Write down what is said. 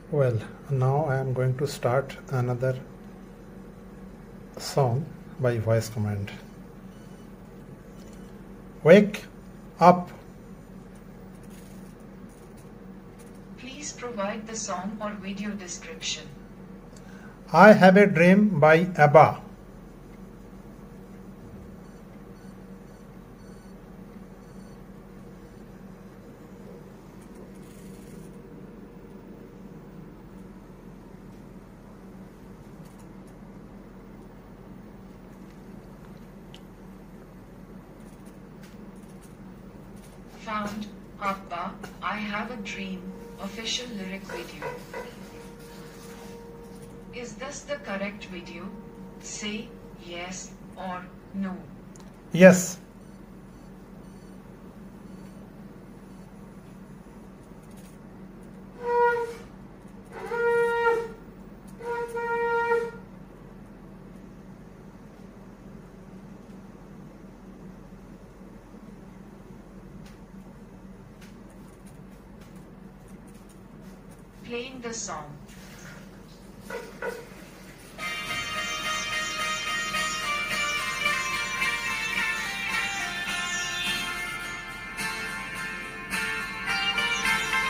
Well, now I am going to start another song by voice command. Wake up. Please provide the song or video description. I Have a Dream by ABBA. Found ABBA, I Have a Dream, official lyric video. Is this the correct video? Say yes or no. Yes. Playing the song.